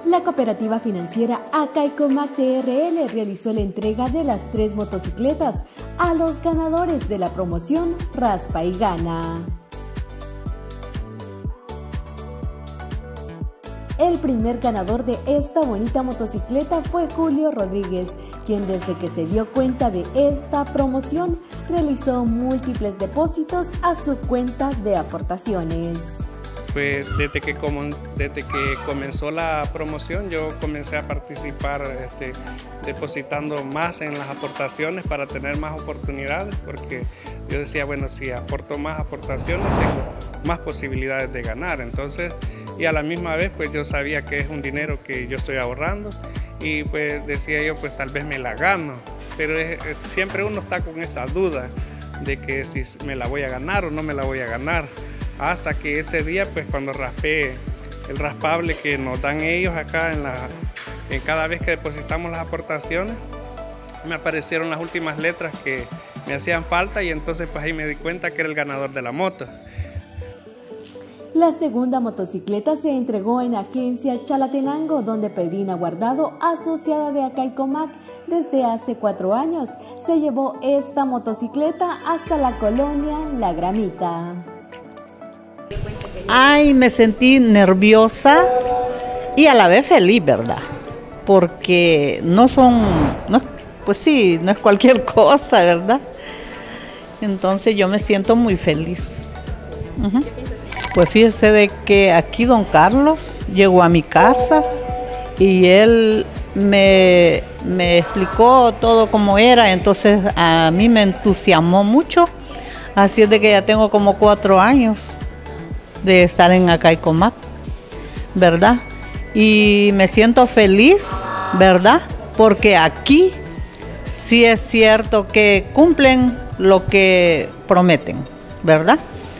La cooperativa financiera Acaycomac TRL realizó la entrega de las 3 motocicletas a los ganadores de la promoción Raspa y Gana. El primer ganador de esta bonita motocicleta fue Julio Rodríguez, quien desde que se dio cuenta de esta promoción realizó múltiples depósitos a su cuenta de aportaciones. Pues desde que comenzó la promoción yo comencé a participar depositando más en las aportaciones para tener más oportunidades, porque yo decía, bueno, si aporto más aportaciones tengo más posibilidades de ganar. Entonces, y a la misma vez pues yo sabía que es un dinero que yo estoy ahorrando y pues decía yo, pues tal vez me la gano, pero siempre uno está con esa duda de que si me la voy a ganar o no me la voy a ganar. Hasta que ese día, pues cuando raspé el raspable que nos dan ellos acá en cada vez que depositamos las aportaciones, me aparecieron las últimas letras que me hacían falta y entonces pues ahí me di cuenta que era el ganador de la moto. La segunda motocicleta se entregó en Agencia Chalatenango, donde Pedrina Guardado, asociada de Acaycomac desde hace 4 años, se llevó esta motocicleta hasta la colonia La Gramita. Ay, me sentí nerviosa y a la vez feliz, ¿verdad? Porque pues sí, no es cualquier cosa, ¿verdad? Entonces yo me siento muy feliz. Pues fíjese de que aquí don Carlos llegó a mi casa y él me explicó todo cómo era, entonces a mí me entusiasmó mucho, así es de que ya tengo como 4 años de estar en Acaycomac, ¿verdad? Y me siento feliz, ¿verdad? Porque aquí sí es cierto que cumplen lo que prometen, ¿verdad?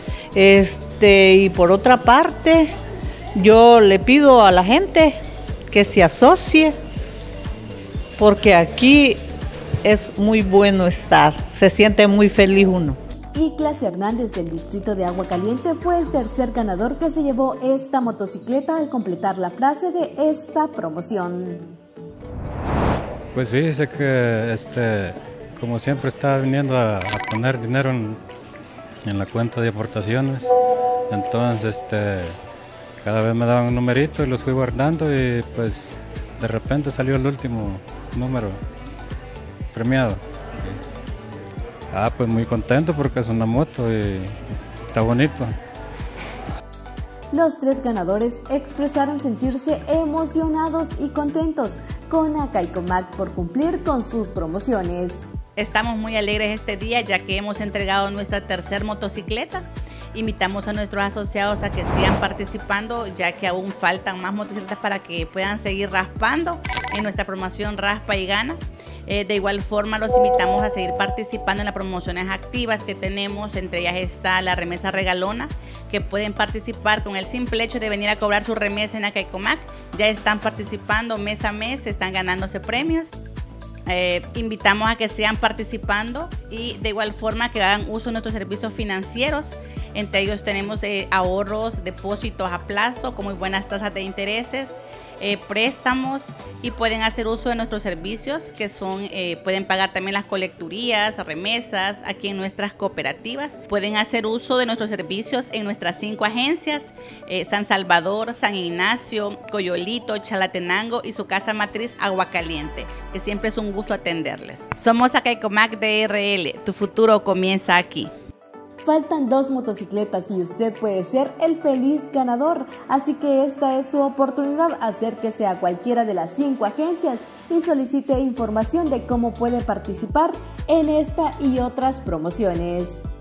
Y por otra parte, yo le pido a la gente que se asocie, porque aquí es muy bueno estar, se siente muy feliz uno. Iclas Hernández del distrito de Agua Caliente fue el tercer ganador que se llevó esta motocicleta al completar la frase de esta promoción. Pues fíjese que como siempre estaba viniendo a poner dinero en la cuenta de aportaciones, entonces cada vez me daban un numerito y los fui guardando y pues de repente salió el último número premiado. Pues muy contento porque es una moto y está bonito. Los 3 ganadores expresaron sentirse emocionados y contentos con Acaycomac por cumplir con sus promociones. Estamos muy alegres este día ya que hemos entregado nuestra tercera motocicleta. Invitamos a nuestros asociados a que sigan participando, ya que aún faltan más motocicletas para que puedan seguir raspando en nuestra promoción Raspa y Gana. De igual forma los invitamos a seguir participando en las promociones activas que tenemos, entre ellas está la remesa regalona, que pueden participar con el simple hecho de venir a cobrar su remesa en Acaycomac. Ya están participando mes a mes, están ganándose premios. Invitamos a que sigan participando y de igual forma que hagan uso de nuestros servicios financieros. Entre ellos tenemos ahorros, depósitos a plazo con muy buenas tasas de intereses, préstamos, y pueden hacer uso de nuestros servicios que son, pueden pagar también las colecturías, remesas aquí en nuestras cooperativas. Pueden hacer uso de nuestros servicios en nuestras 5 agencias, San Salvador, San Ignacio, Coyolito, Chalatenango y su casa matriz Agua Caliente, que siempre es un gusto atenderles. Somos Acaycomac DRL, tu futuro comienza aquí. Faltan 2 motocicletas y usted puede ser el feliz ganador, así que esta es su oportunidad. Acérquese a cualquiera de las 5 agencias y solicite información de cómo puede participar en esta y otras promociones.